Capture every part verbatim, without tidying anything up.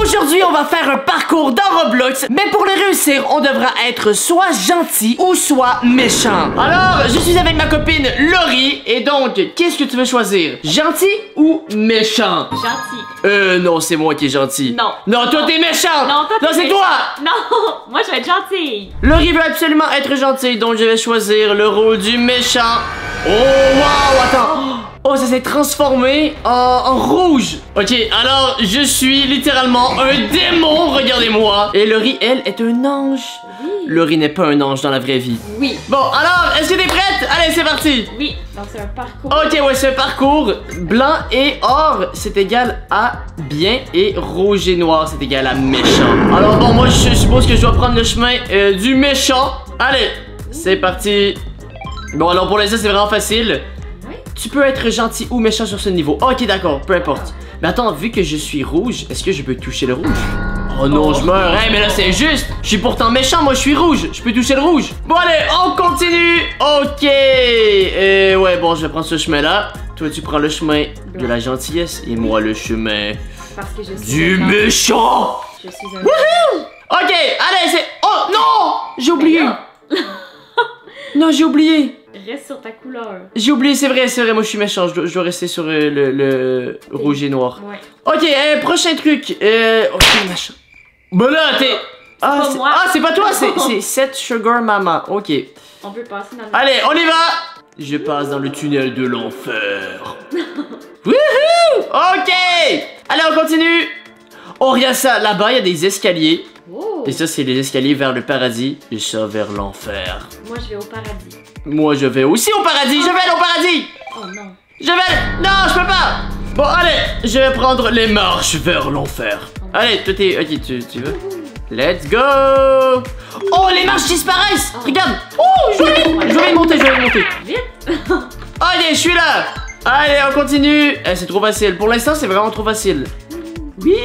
Aujourd'hui, on va faire un parcours dans Roblox, mais pour le réussir, on devra être soit gentil ou soit méchant. Alors, je suis avec ma copine Laurie, et donc, qu'est-ce que tu veux choisir? Gentil ou méchant? Gentil. Euh, non, c'est moi qui est gentil. Non. Non, toi t'es méchant. Non, toi Non, c'est toi. Non, moi je vais être gentille. Laurie veut absolument être gentille, donc je vais choisir le rôle du méchant. Oh, wow, attends. Oh, ça s'est transformé en, en rouge. Ok, alors je suis littéralement un démon, regardez-moi. Et Laurie, elle, est un ange. Oui. Laurie n'est pas un ange dans la vraie vie. Oui. Bon, alors, est-ce que t'es prête? Allez, c'est parti. Oui, donc c'est un parcours. Ok, ouais, c'est un parcours. Blanc et or, c'est égal à bien, et rouge et noir, c'est égal à méchant. Alors bon, moi, je suppose que je dois prendre le chemin euh, du méchant. Allez, c'est parti. Bon, alors pour l'instant, c'est vraiment facile. Tu peux être gentil ou méchant sur ce niveau. Ok, d'accord, peu importe. Mais attends, vu que je suis rouge, est-ce que je peux toucher le rouge? Oh non, oh. je meurs. Hey, mais là, c'est injuste. Je suis pourtant méchant, moi, je suis rouge. Je peux toucher le rouge. Bon, allez, on continue. Ok. Et ouais, bon, je vais prendre ce chemin-là. Toi, tu prends le chemin de la gentillesse et moi, le chemin Parce que je suis du méchant. Je suis un... Wouhou! Ok, allez, c'est... Oh, non! J'ai oublié. Non, j'ai oublié. Reste sur ta couleur. J'ai oublié, c'est vrai, c'est vrai, moi je suis méchant, je dois, je dois rester sur euh, le, le rouge et noir. Ouais. Ok, euh, prochain truc. Euh, ok, machin. Bah là, t'es... Ah, pas moi. Ah, c'est pas toi, c'est Set Sugar Mama. Ok. On peut passer dans le... Allez, on y va. Je passe dans le tunnel de l'enfer. Wouhou! Ok. Allez, on continue. Oh, regarde ça, là-bas, il y a des escaliers. Oh. Et ça, c'est les escaliers vers le paradis. Et ça, vers l'enfer. Moi, je vais au paradis. Moi, je vais aussi au paradis. Je vais aller au paradis. Oh non. Je vais aller... Non, je peux pas. Bon, allez, je vais prendre les marches vers l'enfer. Oh. Allez, toi, t'es... Ok, tu, tu veux? Let's go. Oh, les marches disparaissent. Oh. Regarde. Oh, je vais, je vais monter, je vais monter. Vite. Allez, je suis là. Allez, on continue. Eh, c'est trop facile. Pour l'instant, c'est vraiment trop facile. Wouhou.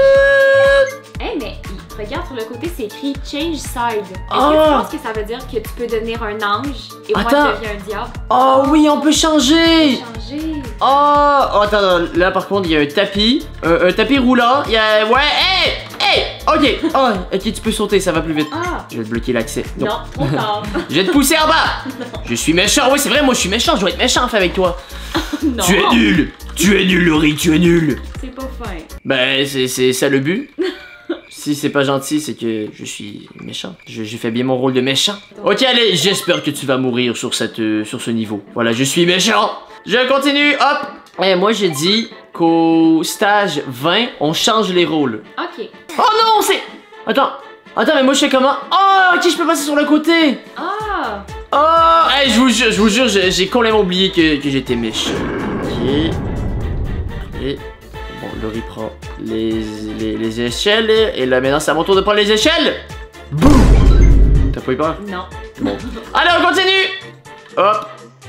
Hey, mais regarde sur le côté, c'est écrit Change Side. Est-ce Oh. que tu penses que ça veut dire que tu peux devenir un ange et Attends. moi je deviens un diable? Oh oui, on peut changer. Changer. Oh, oh, attends, attends, là par contre il y a un tapis, un, un tapis roulant, il y a... Ouais, hey, hey, ok, oh, ok, tu peux sauter, ça va plus vite. Ah. Je vais te bloquer l'accès. Non, trop tard. Je vais te pousser en bas. Non. Je suis méchant, oui c'est vrai, moi je suis méchant, je dois être méchant fait avec toi. Non. Tu es nul, tu es nul Laurie, tu es nul. C'est pas fin. Ben c'est ça le but. Si c'est pas gentil, c'est que je suis méchant. J'ai fait bien mon rôle de méchant. Ok, allez, j'espère que tu vas mourir sur, cette, euh, sur ce niveau. Voilà, je suis méchant. Je continue, hop. Et moi, j'ai dit qu'au stage vingt, on change les rôles. Ok. Oh non, c'est... Attends, attends, mais moi, je fais comment? Oh, ok, je peux passer sur le côté. Ah. Oh, hey, je vous jure, je vous jure, j'ai complètement oublié que, que j'étais méchant. Ok. Et... Bon, Laurie prend les, les, les échelles. Et là, maintenant, c'est à mon tour de prendre les échelles. Boum! T'as pas eu peur? Non. Bon. Allez, on continue! Hop!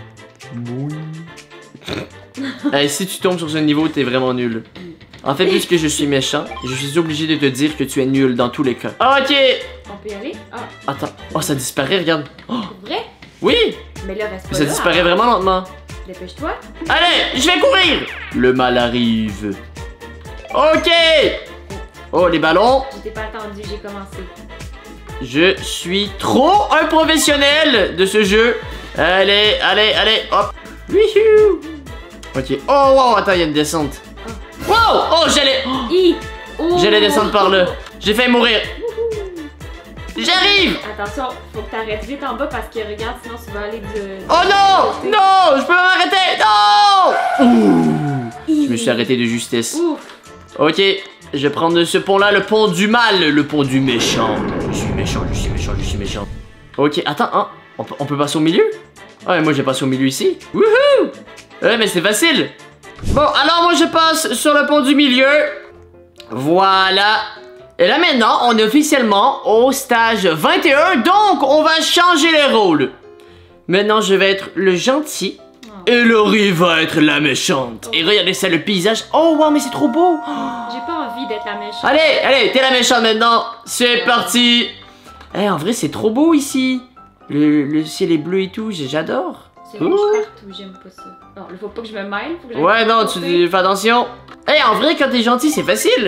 Hey, si tu tombes sur ce niveau, t'es vraiment nul. En fait, puisque je suis méchant, je suis obligé de te dire que tu es nul dans tous les cas. Ok! On peut y aller? Ah. Attends. Oh, ça disparaît, regarde. Oh. C'est vrai? Oui! Mais là, reste pas Ça là, disparaît hein. vraiment lentement. Dépêche-toi. Allez, je vais courir! Le mal arrive. Ok! Oh, les ballons. Je t'ai pas attendu, j'ai commencé. Je suis trop un professionnel de ce jeu. Allez, allez, allez, hop. Wouhou. Ok. Oh, wow, attends, il y a une descente. Oh. Wow! Oh, j'allais... Oh. J'allais descendre par là. J'ai failli mourir. J'arrive! Attention, faut que t'arrêtes vite en bas parce que regarde, sinon tu vas aller de... Oh non! Non! Je peux m'arrêter! Non! Ouh. Je me suis arrêté de justesse. Ouf. Ok, je vais prendre ce pont-là, le pont du mal, le pont du méchant. Je suis méchant, je suis méchant, je suis méchant. Ok, attends, hein, on, peut, on peut passer au milieu? Ouais, moi j'ai passé au milieu ici. Wouhou! Ouais, mais c'est facile. Bon, alors moi je passe sur le pont du milieu. Voilà. Et là maintenant, on est officiellement au stage vingt et un, donc on va changer les rôles. Maintenant, je vais être le gentil. Et Laurie va être la méchante. Et regardez ça, le paysage. Oh, wow, mais c'est trop beau. J'ai pas envie d'être la méchante. Allez, allez, t'es la méchante maintenant. C'est parti. Eh, hey, en vrai, c'est trop beau ici. Le, le ciel est bleu et tout, j'adore. C'est rouge partout, j'aime pas ça. Non, il faut pas que je me mêle. Faut que ouais, non, tu dis, fais attention. Eh, hey, en vrai, quand t'es gentil, c'est facile.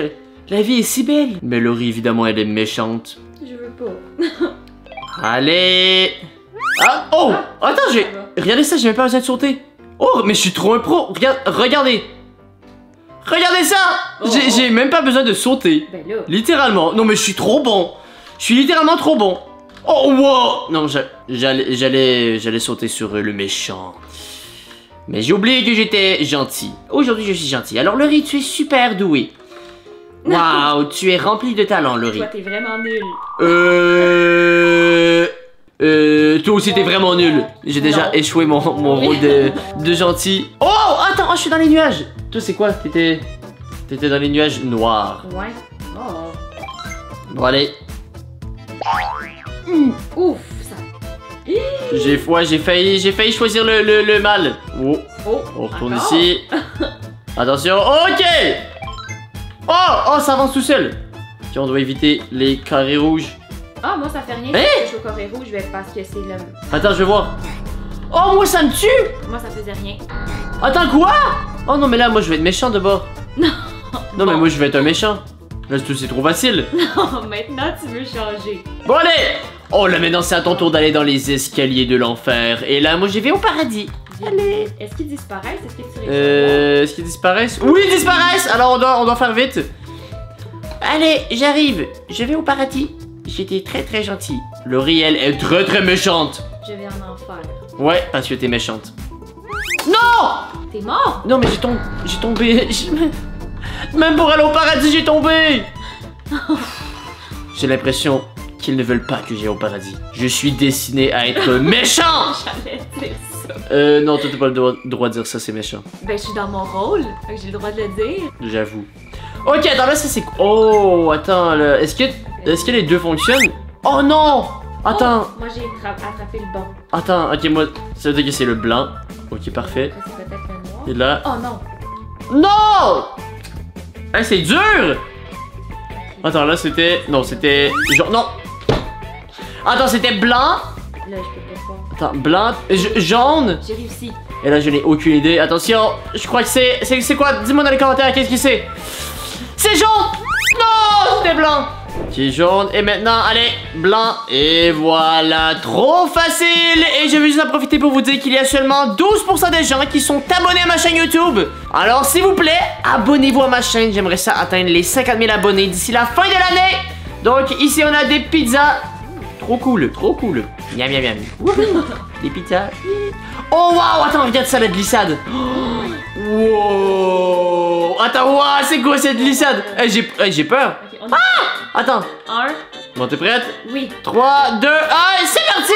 La vie est si belle. Mais Laurie, évidemment, elle est méchante. Je veux pas. Allez. Ah, oh, Ah, attends, j'ai... ça va. Regardez ça, j'ai même pas besoin de sauter. Oh, mais je suis trop un pro. Regarde, regardez. Regardez ça. Oh, J'ai oh. j'ai même pas besoin de sauter. Ben là. Littéralement. Non, mais je suis trop bon. Je suis littéralement trop bon. Oh, wow. Non, j'a- j'allais j'allais j'allais sauter sur euh, le méchant. Mais j'ai oublié que j'étais gentil. Aujourd'hui, je suis gentil. Alors, Laurie, tu es super doué. Waouh, tu es rempli de talent, Laurie. Toi, t'es vraiment nul. Euh... Euh... Toi aussi, t'es vraiment nul. J'ai déjà Non. échoué mon, mon rôle de, de gentil. Oh, attends, oh, je suis dans les nuages. Toi, c'est quoi? T'étais... T'étais dans les nuages noirs. Ouais. Oh. Bon, allez. Ouf, ça. J'ai ouais, j'ai failli, j'ai failli choisir le, le, le mal. Oh, Oh. on retourne encore. ici. Attention, ok. Oh, oh, ça avance tout seul. Ok, on doit éviter les carrés rouges. Ah, moi, ça fait rien. Hein? Si je suis au carré rouge, ben, parce que c'est le. Attends, je vais voir. Oh, moi, ça me tue. Moi, ça faisait rien. Attends, quoi? Oh non, mais là, moi, je vais être méchant de bord. Non. Non, mais moi, je vais être un méchant. Là, c'est c'est trop facile. Oh, maintenant, tu veux changer. Bon, allez. Oh, là, maintenant, c'est à ton tour d'aller dans les escaliers de l'enfer. Et là, moi, je vais au paradis. Allez. Est-ce qu'ils disparaissent? Est-ce que tu réussis Euh... Est-ce qu'ils disparaissent? Oui, ils disparaissent. Alors, on doit, on doit faire vite. Allez, j'arrive. Je vais au paradis. J'étais très, très gentil. Laurie, elle, est très, très méchante. Je vais en enfer. Ouais, parce que t'es méchante. Non! T'es mort? Non, mais j'ai tombé... J'ai tombé... j'ai- Même pour aller au paradis, j'ai tombé. J'ai l'impression qu'ils ne veulent pas que j'aille au paradis. Je suis destiné à être méchant. J'allais dire ça. Euh, non, toi, t'as pas le droit, droit de dire ça, c'est méchant. Ben, je suis dans mon rôle. Fait que j'ai le droit de le dire. J'avoue. Ok, attends, là, ça, c'est... Oh, attends, là... Est-ce que... Est-ce que les deux fonctionnent? Oh, non! Attends, Oh, moi, j'ai tra- attrapé le bon. attends, ok, moi... Ça veut dire que c'est le blanc. Ok, parfait. Ça, c'est peut-être le noir. Et là... Oh non! Non! Hey, c'est dur! Attends, là, c'était... Non, c'était... Genre... Non! Attends, c'était blanc. Là, je peux pas voir. Attends, blanc... j- Jaune. J'ai réussi. Et là, je n'ai aucune idée. Attention, je crois que c'est... C'est c'est quoi? Dis-moi dans les commentaires, qu'est-ce que c'est? C'est jaune! Non! C'était blanc! Qui est jaune. Et maintenant, allez, blanc. Et voilà, trop facile. Et je vais juste en profiter pour vous dire qu'il y a seulement douze pour cent des gens qui sont abonnés à ma chaîne YouTube. Alors, s'il vous plaît, abonnez-vous à ma chaîne. J'aimerais ça atteindre les cinquante mille abonnés d'ici la fin de l'année. Donc, ici, on a des pizzas. Trop cool, trop cool. Miam, miam, miam. Wouhou. Des pizzas. Oh, waouh, attends, regarde ça, la glissade. Wow. Attends, waouh, c'est quoi cette glissade? Eh, j'ai eh, j'ai peur. Ok, on a Attends. un. Bon, t'es prête? Oui. trois, deux, un, c'est parti!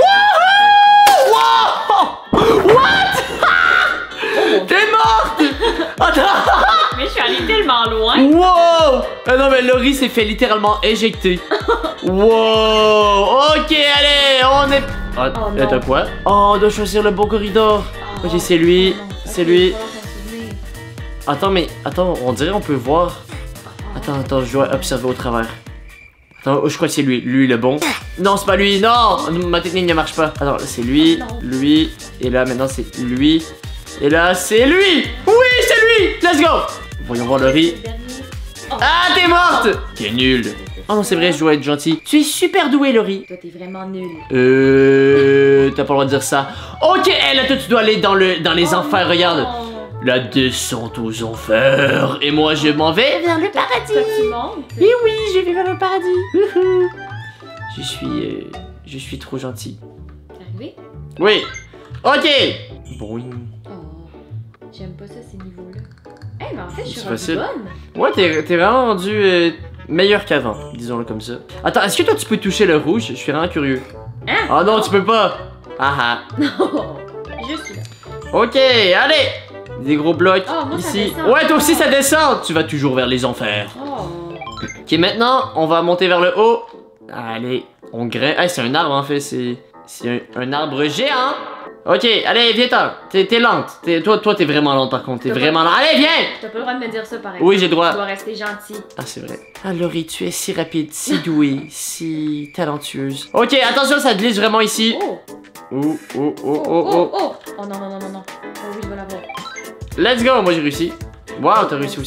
Wouhou! Wow! What? T'es morte! Attends! Mais je suis allée tellement loin. Wow! Ah non, mais Laurie s'est fait littéralement éjecter. Wow! Ok, allez, on est... Ah, Oh non. attends, quoi? Oh, on doit choisir le bon corridor. Oh, Ok, c'est lui, non. c'est Ok, lui. il va falloir s'en souvenir. Attends, mais... Attends, on dirait on peut voir... Attends, attends, je dois observer au travers. Attends, oh, je crois que c'est lui. Lui, le bon. Non, c'est pas lui. Non! Ma technique ne marche pas. Attends, là, c'est lui, Oh, non. lui. Et là, maintenant, c'est lui. Et là, c'est lui! Oui, c'est lui! Let's go! Voyons voir Laurie. Le dernier. Oh. Ah, t'es morte! T'es nul. Oh non, c'est vrai, je dois être gentil. Tu es super doué, Laurie. Toi, t'es vraiment nul. Euh... T'as pas le droit de dire ça. Ok, eh, là, toi, tu dois aller dans, le, dans les Oh, enfers, regarde. non. La descente aux enfers. Et moi, je m'en vais vers le paradis. Toi, tu montes. Oui, oui, je vais vers le paradis. Wouhou. Je suis... euh, je suis trop gentil. T'es arrivé? Oui. Ok. Boing. Oh. J'aime pas ça, ces niveaux-là. Eh, mais en fait, je suis C'est rendue facile. bonne. Ouais, t'es t'es vraiment rendu euh, meilleur qu'avant, disons-le comme ça. Attends, est-ce que toi, tu peux toucher le rouge? Je suis vraiment curieux. Hein? Ah non, tu peux pas. Ah ah. Non. Je suis là. Ok, allez. Des gros blocs Oh, moi, ça ici. descend. Ouais, toi aussi, ça descend. Tu vas toujours vers les enfers. Oh. Ok, maintenant, on va monter vers le haut. Allez, on grimpe. Ah, c'est un arbre, en fait. C'est c'est un, un arbre géant. Ok, allez, viens-t'en. T'es t'es lente. T'es- toi, toi, t'es vraiment lente, par contre. T'es T'as vraiment lente. Allez, viens. T'as pas le droit de me dire ça, par exemple. Oui, j'ai le droit. Tu dois rester gentil. Ah, c'est vrai. Ah, Laurie, tu es si rapide, si douée, si talentueuse. Ok, attention, ça glisse vraiment ici. Oh. Oh, oh, oh, Oh, oh, oh, oh. oh. Oh non, non, non, non, non. Oh oui, je vais l'avoir. Let's go, moi j'ai réussi. Waouh, t'as réussi aussi.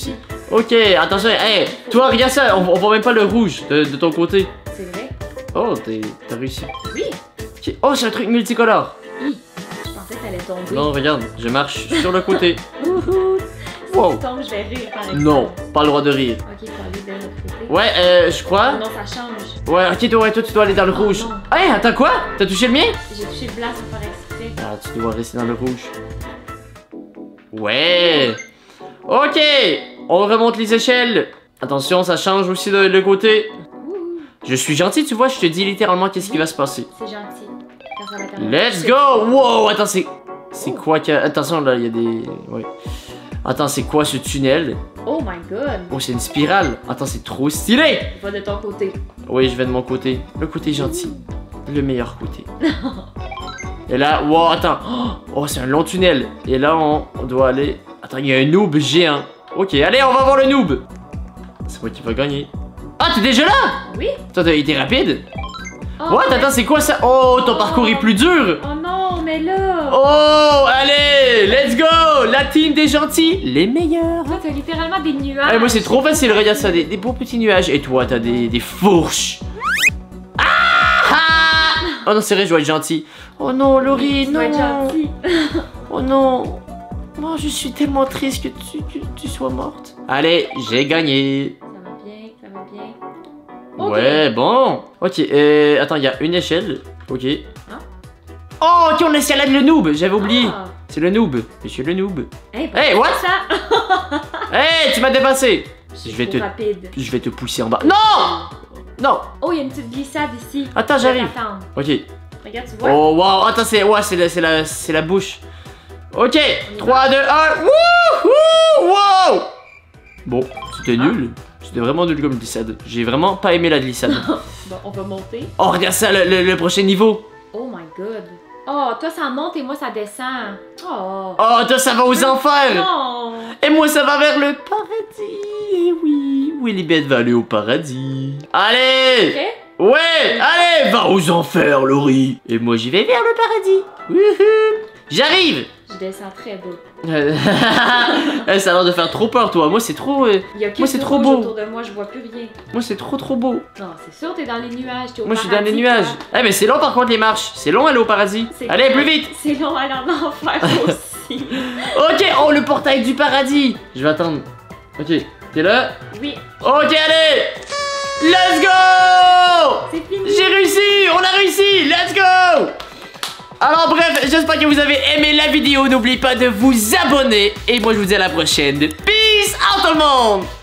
Ok, attention, hey, toi, regarde ça, on, on voit même pas le rouge de, de ton côté. C'est vrai? Oh, t'as réussi. Oui. Okay. Oh, c'est un truc multicolore. Hi. Je pensais que t'allais tomber. Non, regarde, je marche sur le côté. Wow. Si tu tombes, je vais rire par exemple. Non, pas le droit de rire. Ok, faut aller de l'autre côté. Ouais, euh, je crois. Oh non, ça change. Ouais, ok, toi, ouais, toi, tu dois aller dans le Oh, rouge. non. Hey, attends, quoi? T'as touché le mien? J'ai touché le blanc sans faire exprès. Ah, tu dois rester dans le rouge. Ouais. Ok, on remonte les échelles. Attention, ça change aussi de le côté. Ouh. Je suis gentil, tu vois, je te dis littéralement qu'est-ce qui va se passer. C'est gentil. Quand ça va terminer. Let's go! Wow, attends, c'est... C'est quoi que... Attention, là, il y a des... Ouais. Attends, c'est quoi ce tunnel? Oh my god. Oh, c'est une spirale. Attends, c'est trop stylé. Va de ton côté. Oui, je vais de mon côté. Le côté gentil. Le meilleur côté. Et là, wow, attends. Oh, c'est un long tunnel. Et là, on, on doit aller... Attends, il y a un noob géant. Ok, allez, on va voir le noob. C'est moi qui va gagner. Ah, t'es déjà là? Oui. Toi, t'as été rapide? Oh, What? Attends, c'est quoi ça? Oh, ton parcours est plus dur. Oh non, mais là. Oh, allez, let's go. La team des gentils, les meilleurs. Toi, t'as littéralement des nuages. Eh, moi, c'est trop facile, regarde ça, des, des beaux petits nuages. Et toi, t'as des, des fourches. Ah, ah. Oh non, c'est vrai, je dois être gentil. Oh non, Laurie, Tu non. dois être gentil. Oh non. Oh, je suis tellement triste que tu, que tu sois morte. Allez, j'ai gagné. Ça va bien, ça va bien. Ok. Ouais, bon. Ok, euh, attends, il y a une échelle. Ok. Hein? Oh, ok, on escalade le noob, j'avais oublié. Ah. C'est le noob, monsieur le noob. Hey, Hey, what? ça? Hey, tu m'as dépassé. Je vais Trop te, rapide. je vais te pousser en bas. Non, non. Oh, il y a une petite glissade ici. Attends, Je vais j'arrive. t'attendre. Ok. Regarde, tu vois? Oh, wow. Attends, c'est, ouais, c'est la, c'est la, c'est la bouche. Ok. trois, deux, un. Wouhou! Wow. Bon, c'était Ah. nul. C'était vraiment nul comme glissade. J'ai vraiment pas aimé la glissade. Bon, on va monter. Oh, regarde ça, le, le- le prochain niveau. Oh my god. Oh, toi, ça monte et moi, ça descend. Oh. Oh, toi, ça va aux enfers. Non. Et moi, ça va vers le paradis. Eh oui, Willy Beth va aller au paradis. Allez. Ok. Ouais, allez, va aux enfers, Laurie. Et moi, j'y vais vers le paradis. Wouhou. J'arrive. Je descends très bas. Euh, ça a l'air de faire trop peur, toi. Moi, c'est trop... euh, Il y a que Moi, c'est du trop rouge beau. autour de moi, je vois plus rien. Moi, c'est trop, trop beau. Non, c'est sûr, t'es dans les nuages. T'es au Moi, je suis dans les paradis, nuages. toi. Eh, mais c'est long, par contre, les marches. C'est long, aller au paradis. C'est Allez, clair. plus vite. C'est long à aller en enfer aussi. Ok, oh, le portail du paradis. Je vais attendre. Ok, t'es là? Oui, Ok, allez. Let's go. c'est fini. J'ai réussi, on a réussi, let's go. Alors bref, j'espère que vous avez aimé la vidéo. N'oubliez pas de vous abonner. Et moi, je vous dis à la prochaine. Peace out tout le monde.